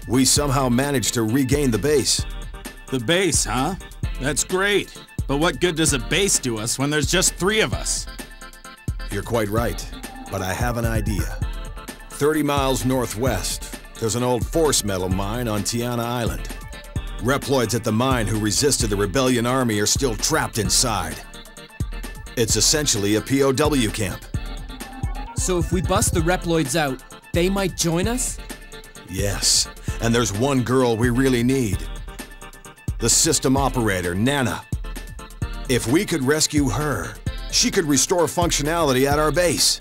We somehow managed to regain the base. The base, huh? That's great. But what good does a base do us when there's just 3 of us? You're quite right, but I have an idea. 30 miles northwest, there's an old force metal mine on Tianna Island. Reploids at the mine who resisted the rebellion army are still trapped inside. It's essentially a POW camp. So if we bust the Reploids out, they might join us? Yes, and there's one girl we really need. The system operator, Nana. If we could rescue her, she could restore functionality at our base.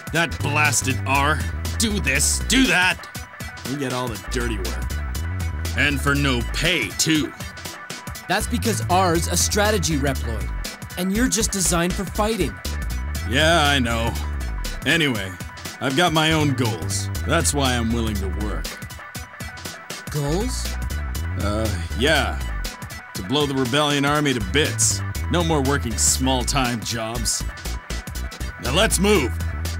That blasted R. Do this, do that. We get all the dirty work. And for no pay, too. That's because R's a strategy Reploid, and you're just designed for fighting. Yeah, I know. Anyway, I've got my own goals. That's why I'm willing to work. Goals? Yeah. To blow the rebellion army to bits. No more working small-time jobs. Now let's move!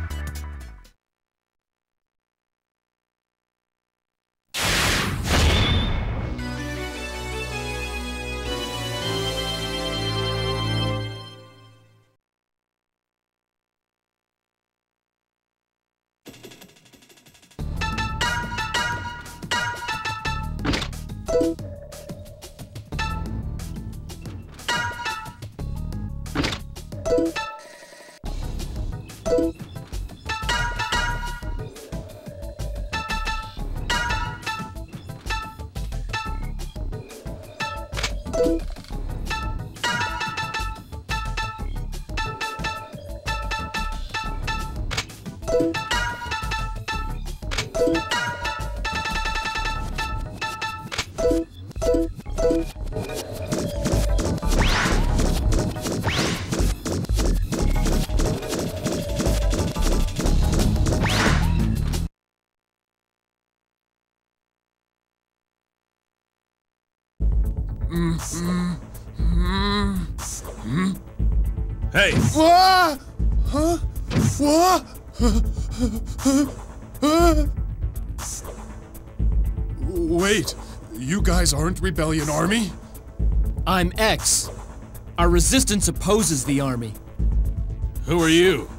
Hey! What? Huh? What? Wait, you guys aren't Rebellion Army? I'm X. Our resistance opposes the army. Who are you?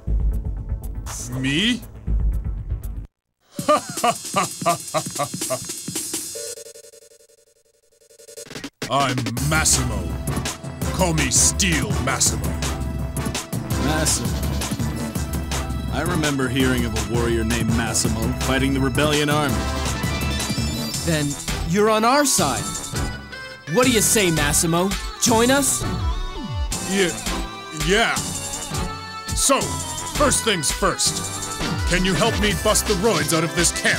Me? I'm Massimo. Call me Steel Massimo. Massimo. I remember hearing of a warrior named Massimo fighting the rebellion army. Then you're on our side. What do you say, Massimo? Join us? Yeah. So, first things first. Can you help me bust the roids out of this camp?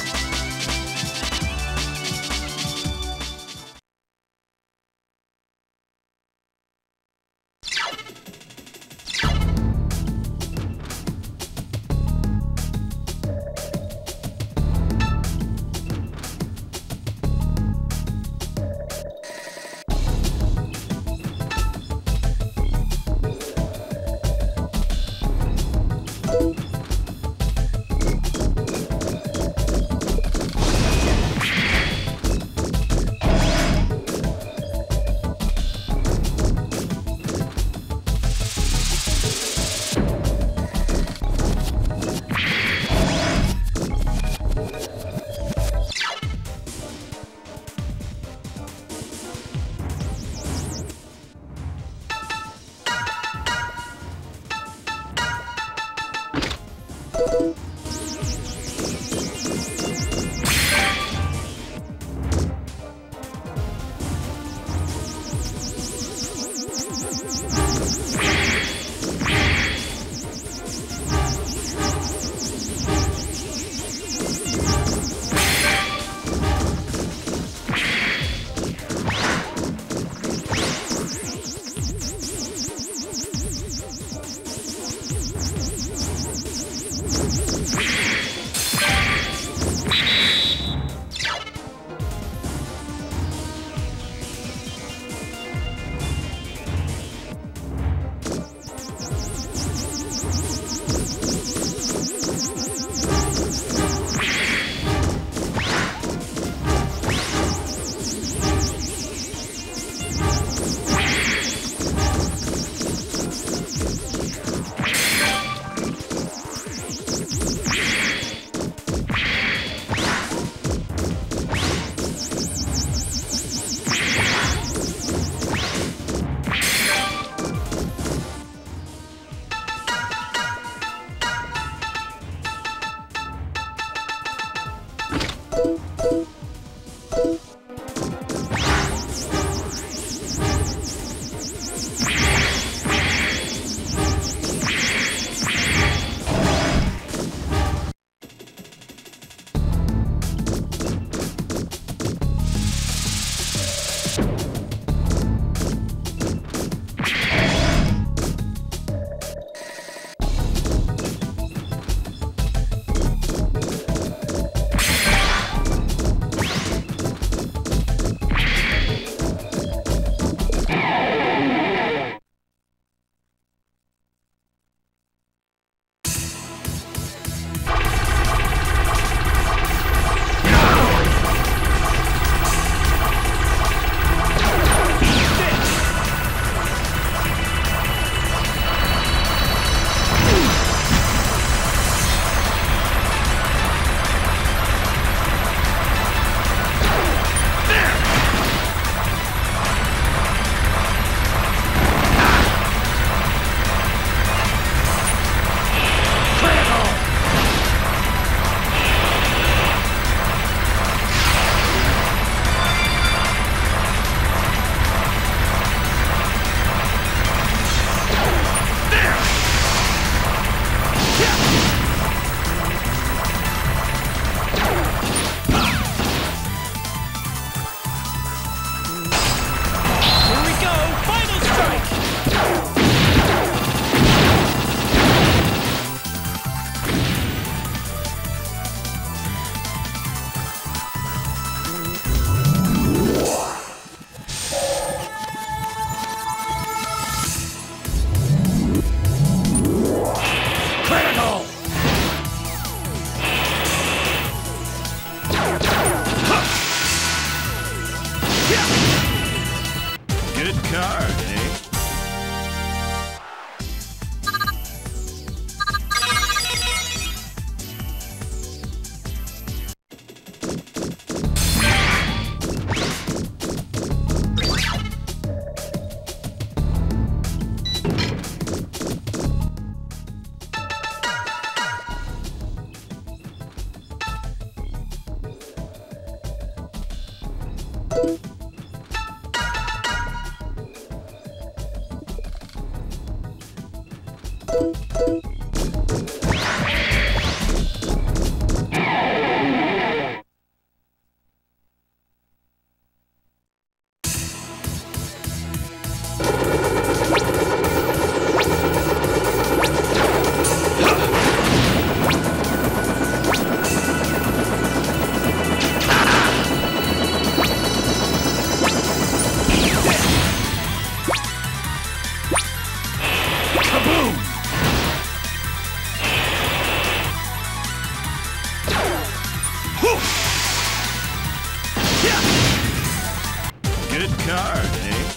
Good card, eh?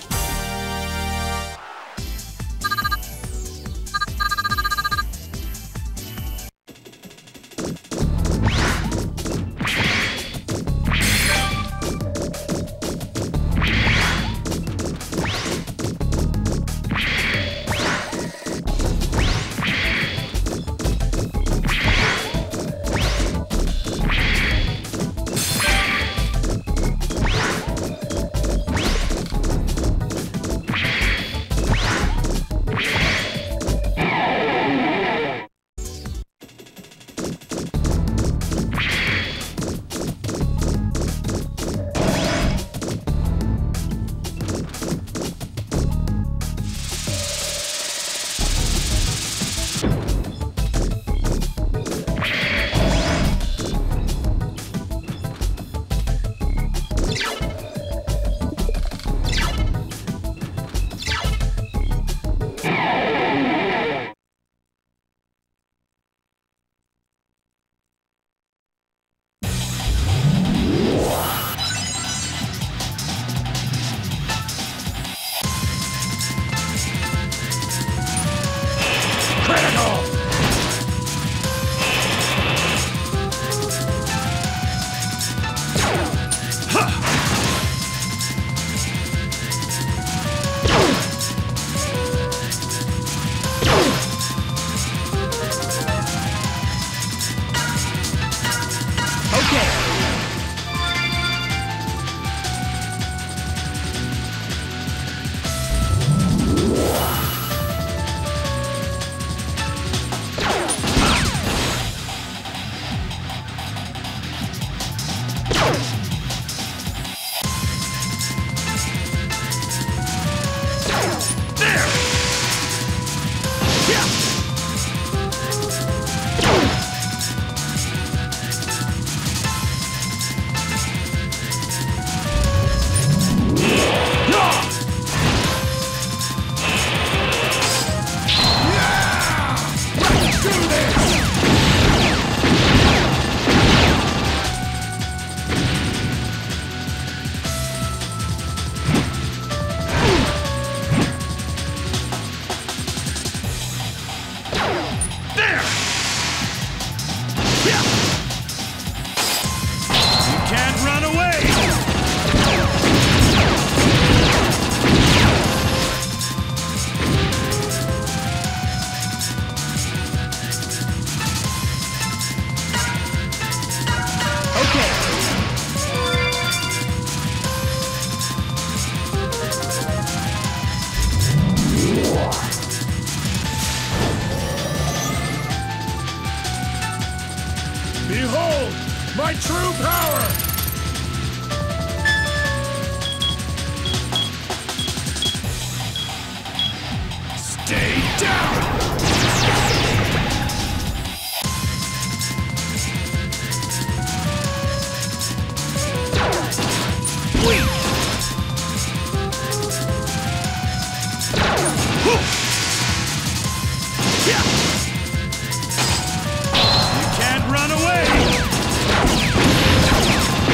Behold, my true power! Stay down! You can't run away!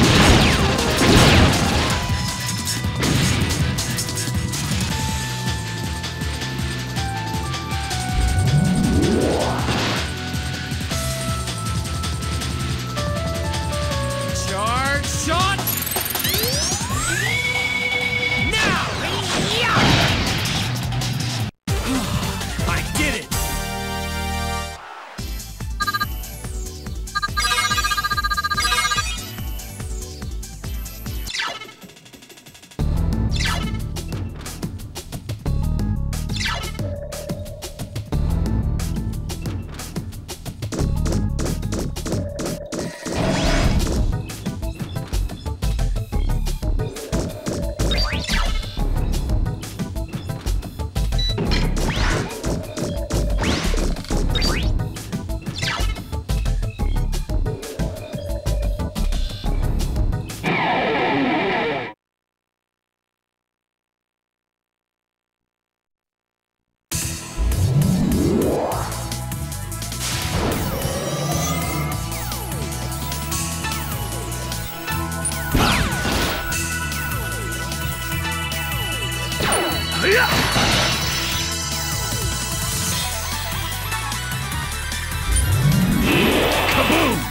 Kaboom!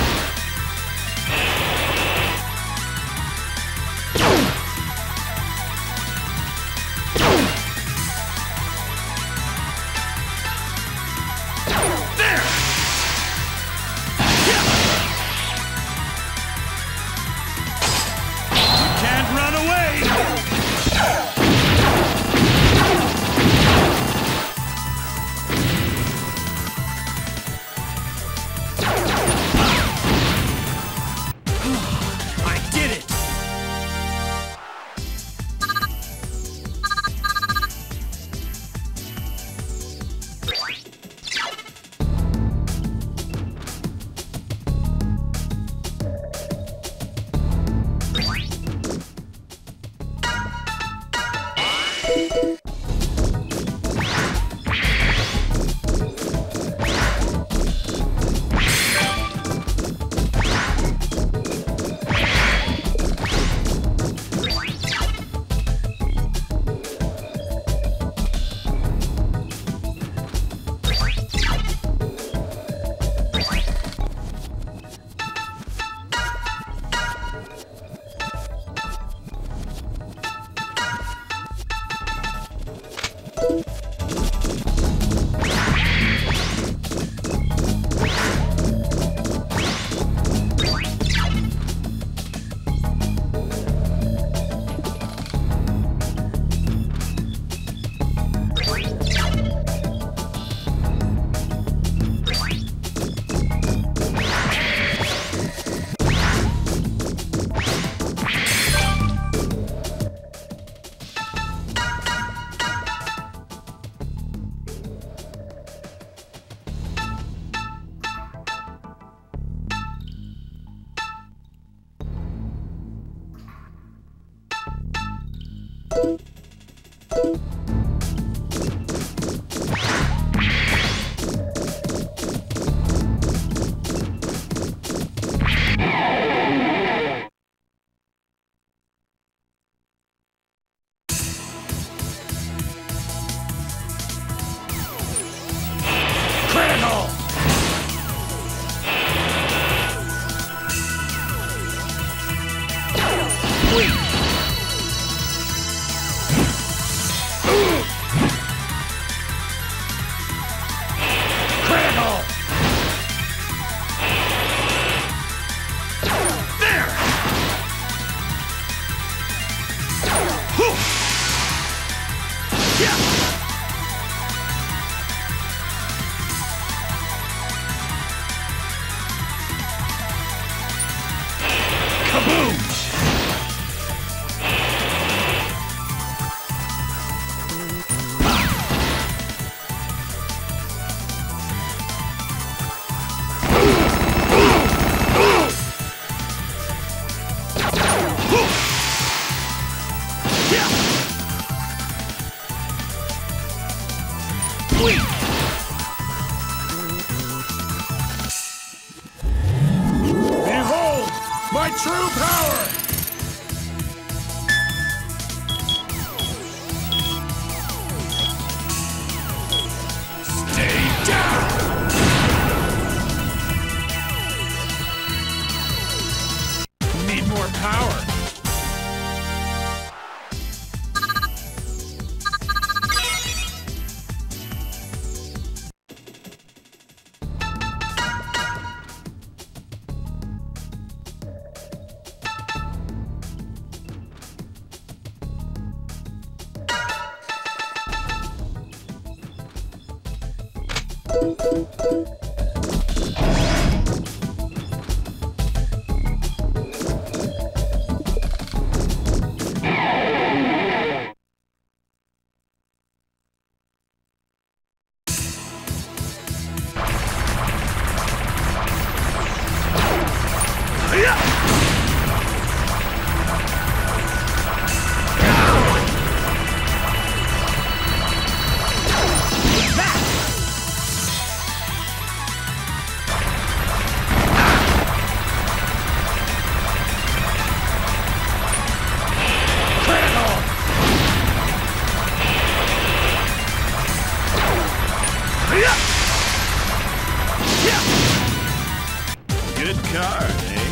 There! You can't run away! I did it! Critical! Critical! There! Hoo! Yeah! Kaboom! Behold my true power! Stay down! Need more power. Good card, eh?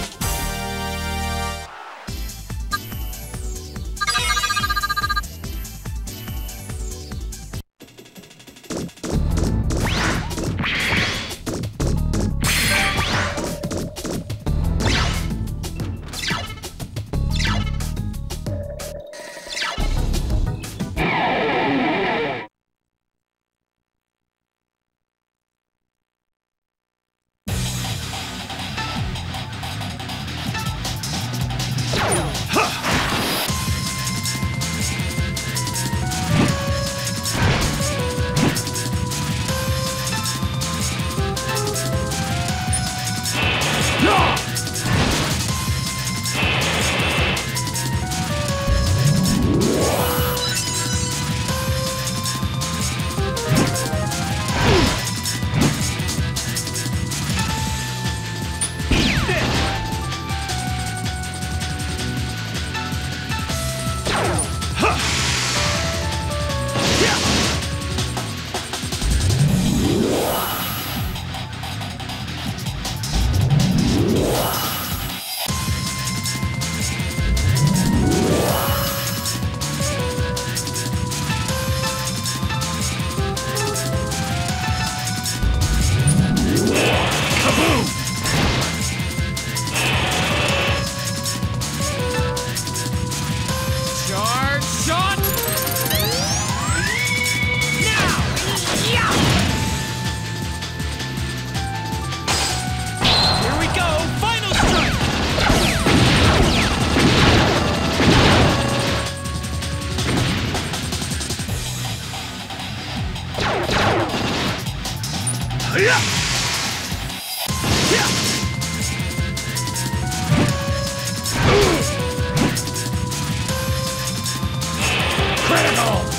Critical!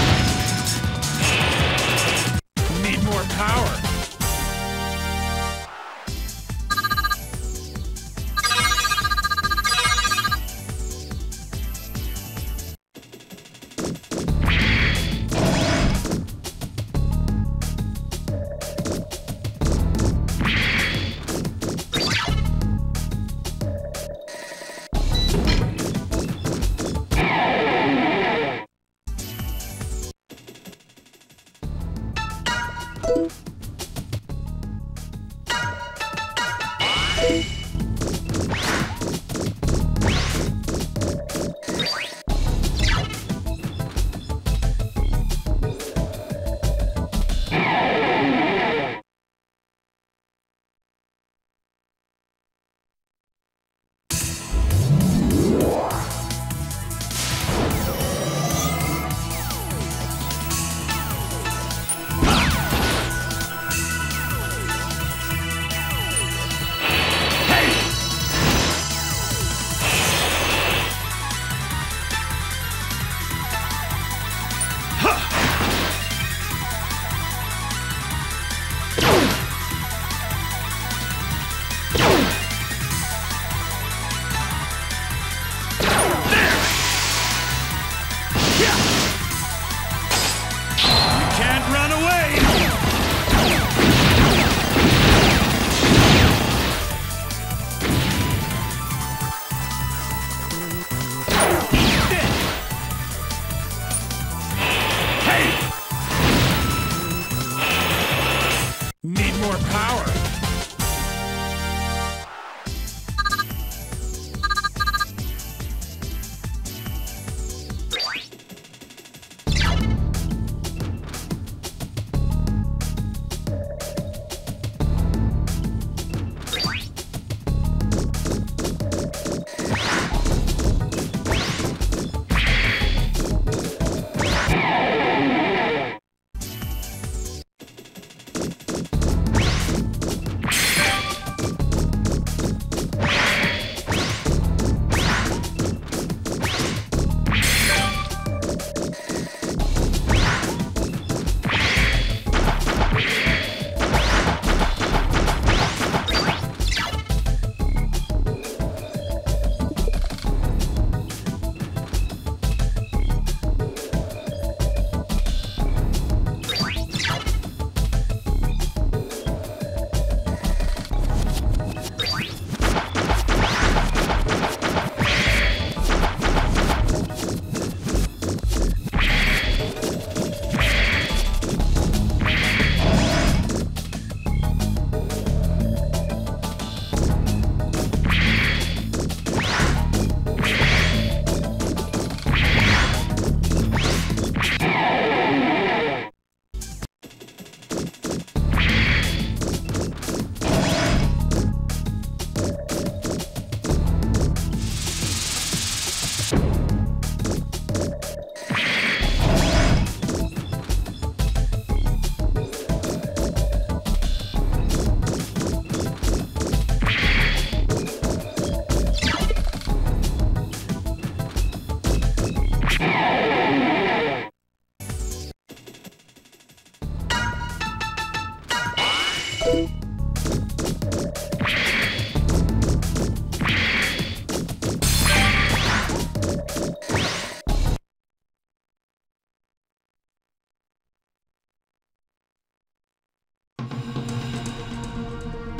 Need more power.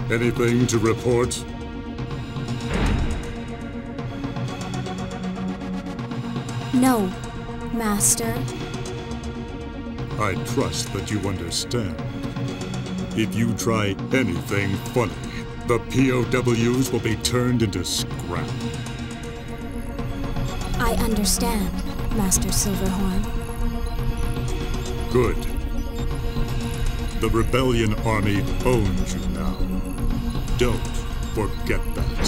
Anything to report? No, Master. I trust that you understand. If you try anything funny, the POWs will be turned into scrap. I understand, Master Silverhorn. Good. The Rebellion Army owns you now. Don't forget that.